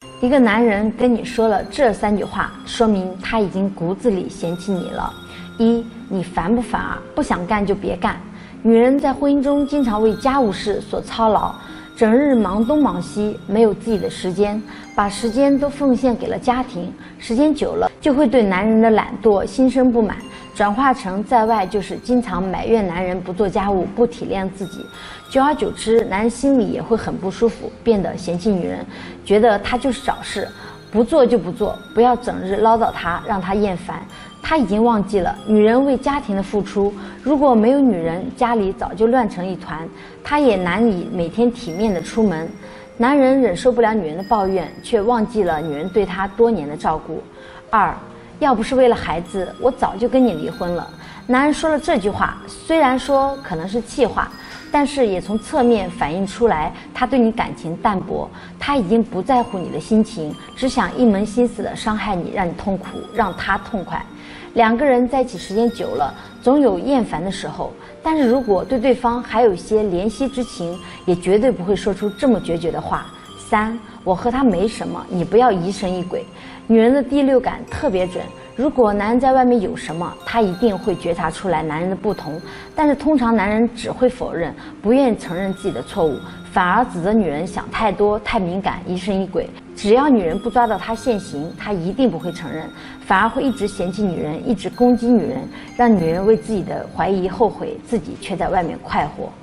一个男人跟你说了这3句话，说明他已经骨子里嫌弃你了。一，你烦不烦啊？不想干就别干。女人在婚姻中经常为家务事所操劳，整日忙东忙西，没有自己的时间，把时间都奉献给了家庭。时间久了，就会对男人的懒惰心生不满，转化成在外就是经常埋怨男人不做家务、不体谅自己。久而久之，男人心里也会很不舒服，变得嫌弃女人，觉得她就是找事，不做就不做，不要整日唠叨她，让她厌烦。他已经忘记了女人为家庭的付出，如果没有女人，家里早就乱成一团，他也难以每天体面的出门。男人忍受不了女人的抱怨，却忘记了女人对他多年的照顾。二，要不是为了孩子，我早就跟你离婚了。男人说了这句话，虽然说可能是气话，但是也从侧面反映出来他对你感情淡薄，他已经不在乎你的心情，只想一门心思的伤害你，让你痛苦，让他痛快。两个人在一起时间久了，总有厌烦的时候，但是如果对对方还有一些怜惜之情，也绝对不会说出这么决绝的话。三，我和他没什么，你不要疑神疑鬼。女人的第六感特别准，如果男人在外面有什么，她一定会觉察出来男人的不同，但是通常男人只会否认，不愿承认自己的错误，反而指责女人想太多、太敏感、疑神疑鬼。只要女人不抓到他现行，他一定不会承认，反而会一直嫌弃女人，一直攻击女人，让女人为自己的怀疑后悔，自己却在外面快活。